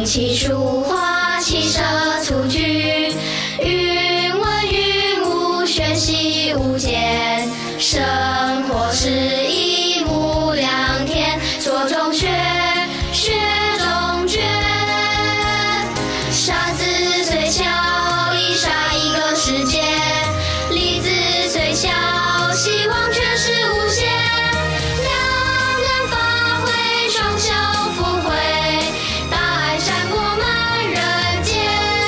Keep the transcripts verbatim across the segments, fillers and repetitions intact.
琴棋书画琴瑟蹴鞠，云文云武学习无间，生活是一目两天，做中学，学中诀。沙子虽小，已杀一个世界；粒子虽小，希望却是无限。两人发挥，双手抚慰，大爱闪过满人间。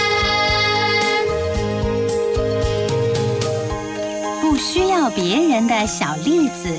不需要别人的小栗子。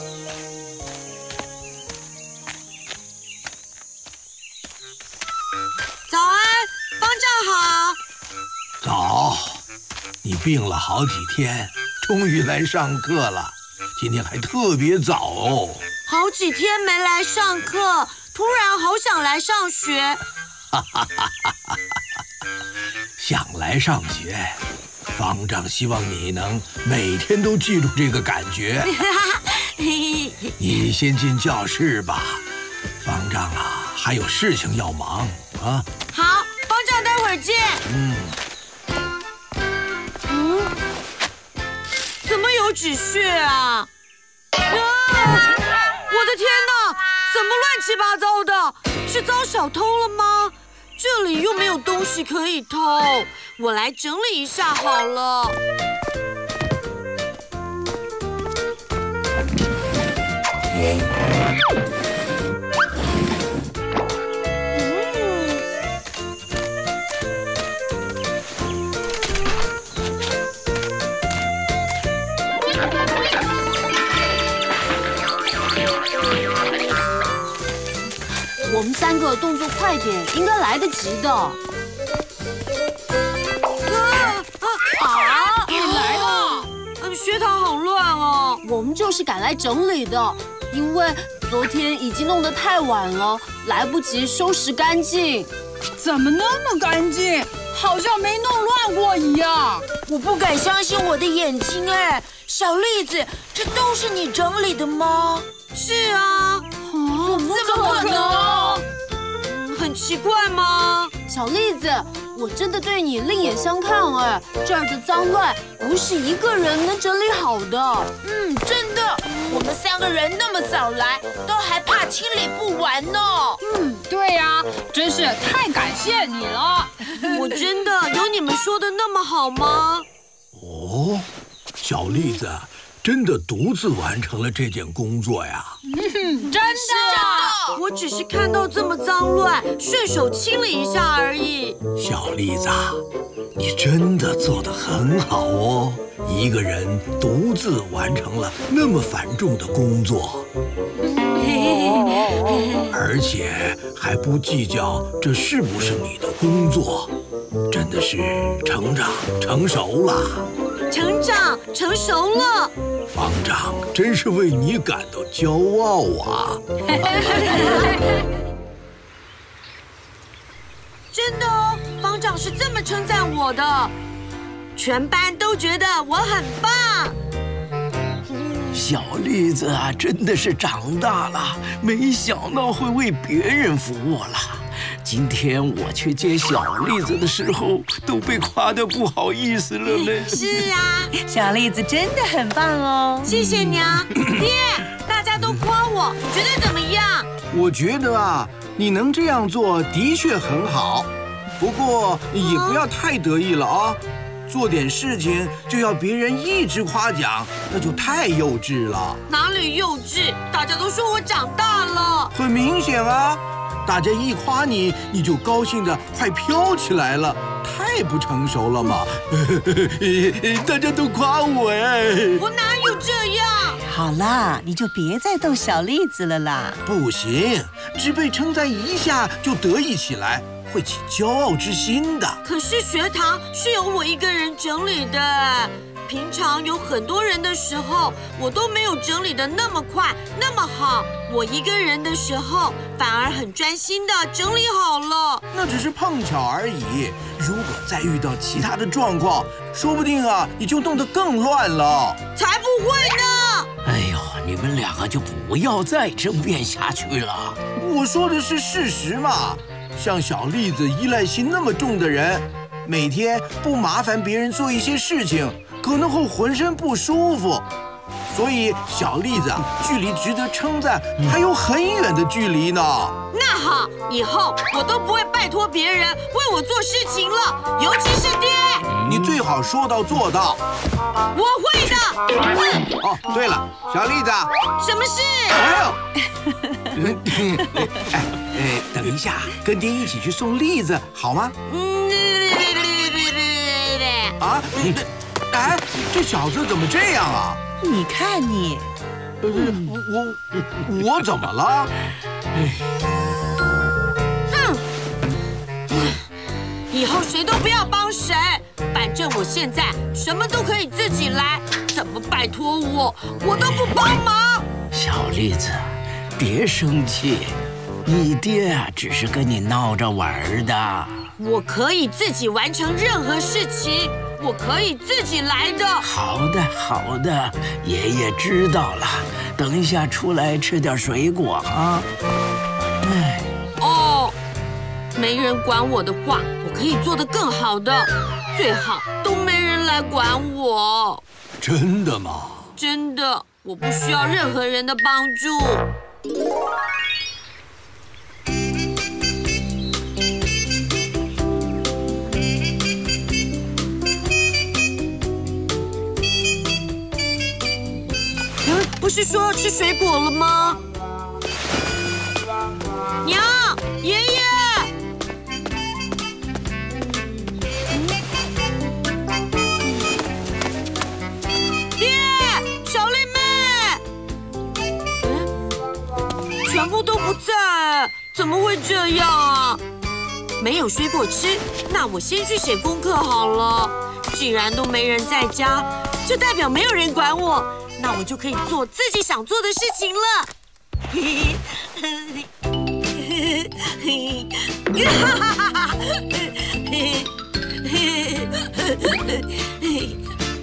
早安，方丈好。 早，你病了好几天，终于来上课了。今天还特别早哦。 好几天没来上课，突然好想来上学。 哈哈哈哈哈！想来上学，方丈希望你能每天都记住这个感觉。你先进教室吧，方丈啊，还有事情要忙啊。 好，方丈待会儿见。 嗯。 嗯，怎么有纸屑啊？啊！我的天哪，怎么乱七八糟的？是遭小偷了吗？这里又没有东西可以偷，我来整理一下好了。 我们三个动作快点，应该来得及的。啊啊啊！ 你来了！ 学堂好乱哦。 我们就是赶来整理的，因为昨天已经弄得太晚了，来不及收拾干净。 怎么那么干净？好像没弄乱过一样。 我不敢相信我的眼睛哎！小栗子，这都是你整理的吗？是啊。 怎么怎么可能？很奇怪吗？ 小栗子，我真的对你另眼相看哎！这儿的脏乱不是一个人能整理好的。 嗯，真的，我们三个人那么早来，都还怕清理不完呢。 嗯，对呀，真是太感谢你了。 我真的有你们说的那么好吗？ 哦，小栗子。真的独自完成了这件工作呀！ 嗯，真的， 我只是看到这么脏乱，顺手清理一下而已。 小栗子，你真的做得很好哦，一个人独自完成了那么繁重的工作，而且还不计较这是不是你的工作，真的是成长成熟了。 成长成熟了。 方丈真是为你感到骄傲啊！ 真的哦，方丈是这么称赞我的，全班都觉得我很棒。 小栗子啊，真的是长大了，没想到会为别人服务了。今天我去接小栗子的时候，都被夸得不好意思了呢。 是啊， 小栗子真的很棒哦。 谢谢你啊，爹！大家都夸我，你觉得怎么样？ 我觉得啊，你能这样做的确很好，不过也不要太得意了啊。做点事情就要别人一直夸奖，那就太幼稚了。 哪里幼稚？大家都说我长大了。 很明显啊。大家一夸你，你就高兴得快飘起来了，太不成熟了嘛！大家都夸我哎， 我哪有这样？ 好啦，你就别再逗小栗子了啦。 不行，只被称赞一下就得意起来，会起骄傲之心的。 可是学堂是由我一个人整理的。平常有很多人的时候，我都没有整理的那么快，那么好。我一个人的时候，反而很专心的整理好了。 那只是碰巧而已。如果再遇到其他的状况，说不定啊，你就弄得更乱了。 才不会呢！ 哎呦，你们两个就不要再争辩下去了。 我说的是事实嘛。 像小栗子依赖性那么重的人，每天不麻烦别人做一些事情，可能会浑身不舒服。所以小栗子啊，距离值得称赞还有很远的距离呢。 那好，以后我都不会拜托别人为我做事情了，尤其是爹。 你最好说到做到。 我会的。嗯、 哦，对了，小栗子， 什么事？ 哎呦，哎哎，等一下，跟爹一起去送栗子好吗？ 嗯， 啊，哎，这小子怎么这样啊？ 你看你， 呃，我我我怎么了？ 哼，以后谁都不要帮谁，反正我现在什么都可以自己来，怎么拜托我，我都不帮忙。 小栗子，别生气，你爹啊只是跟你闹着玩的。 我可以自己完成任何事情，我可以自己来的。 好的，好的，爷爷知道了。等一下出来吃点水果啊。哎， 哦，没人管我的话，我可以做得更好的，最好都没人来管我。 真的吗？ 真的，我不需要任何人的帮助。不是说吃水果了吗？娘，爷爷，爹，小丽妹，嗯，全部都不在，怎么会这样啊？没有水果吃，那我先去写功课好了。既然都没人在家，就代表没有人管我。那我就可以做自己想做的事情了。嘿嘿嘿嘿嘿哈哈哈哈！嘿嘿嘿嘿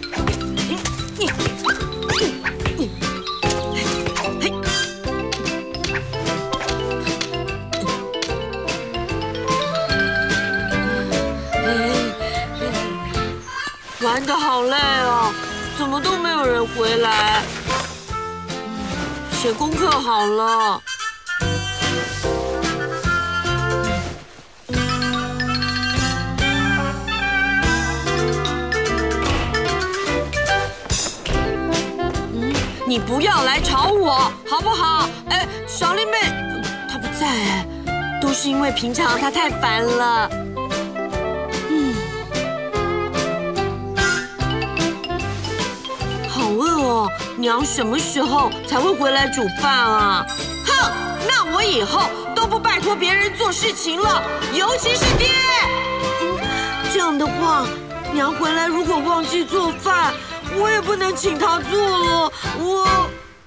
玩得好累哦。怎么都没有人回来？写功课好了。嗯，你不要来吵我，好不好？哎，小丽妹，她不在哎，都是因为平常她太烦了。娘什么时候才会回来煮饭啊？哼，那我以后都不拜托别人做事情了，尤其是爹。嗯，这样的话，娘回来如果忘记做饭，我也不能请她做了。我。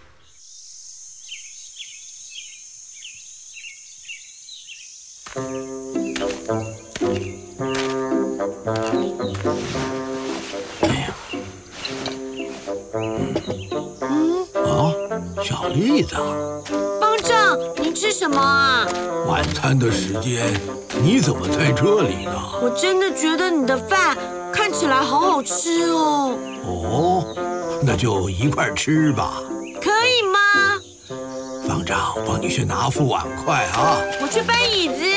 小栗子， 方丈，您吃什么啊？ 晚餐的时间，你怎么在这里呢？ 我真的觉得你的饭看起来好好吃哦。 哦，那就一块吃吧。 可以吗？ 方丈，帮你去拿副碗筷啊。 我去搬椅子。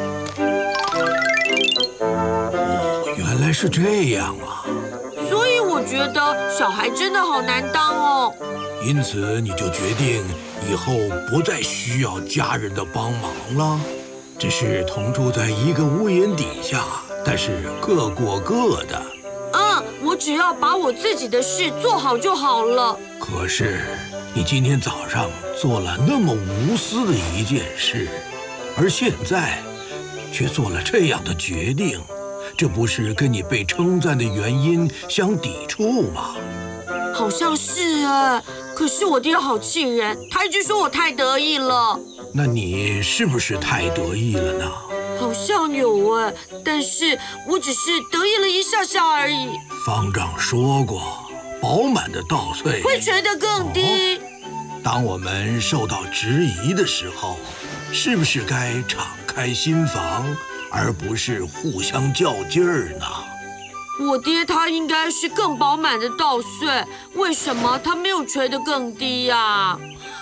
哦，原来是这样啊。 所以我觉得小孩真的好难当哦。 因此，你就决定以后不再需要家人的帮忙了，只是同住在一个屋檐底下，但是各过各的。 嗯，我只要把我自己的事做好就好了。 可是，你今天早上做了那么无私的一件事，而现在却做了这样的决定，这不是跟你被称赞的原因相抵触吗？ 好像是哎，可是我爹好气人，他一直说我太得意了。 那你是不是太得意了呢？ 好像有哎，但是我只是得意了一下下而已。 方丈说过，饱满的稻穗会垂得更低。 哦，当我们受到质疑的时候，是不是该敞开新房，而不是互相较劲儿呢？ 我爹他应该是更饱满的稻穗，为什么他没有垂得更低呀？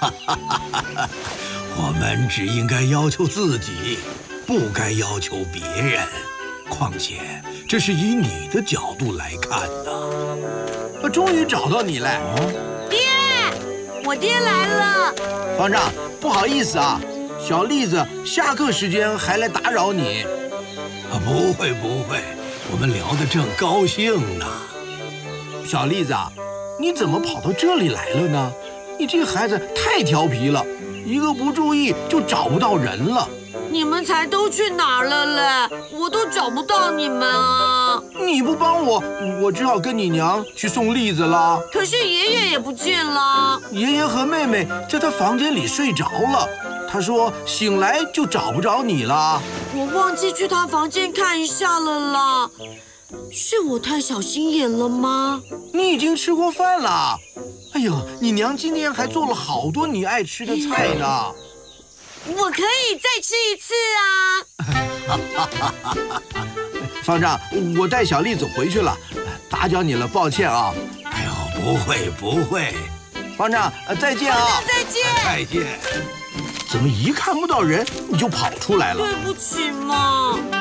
我们只应该要求自己，不该要求别人。况且这是以你的角度来看的。 终于找到你了， 爹，我爹来了。 方丈，不好意思啊，小栗子下课时间还来打扰你。 啊，不会不会，我们聊得正高兴呢。 小栗子啊，你怎么跑到这里来了呢？你这个孩子太调皮了，一个不注意就找不到人了。 你们才都去哪儿了嘞？我都找不到你们啊！ 你不帮我，我只好跟你娘去送栗子了。 可是爷爷也不见了。 爷爷和妹妹在他房间里睡着了，他说醒来就找不着你了。 我忘记去他房间看一下了啦。是我太小心眼了吗？ 你已经吃过饭了。哎呦，你娘今天还做了好多你爱吃的菜呢。 我可以再吃一次啊！方丈，我带小栗子回去了，打搅你了，抱歉啊。 哎呦，不会不会。 方丈，再见啊！ 再见！ 再见。 怎么一看不到人你就跑出来了？ 对不起嘛。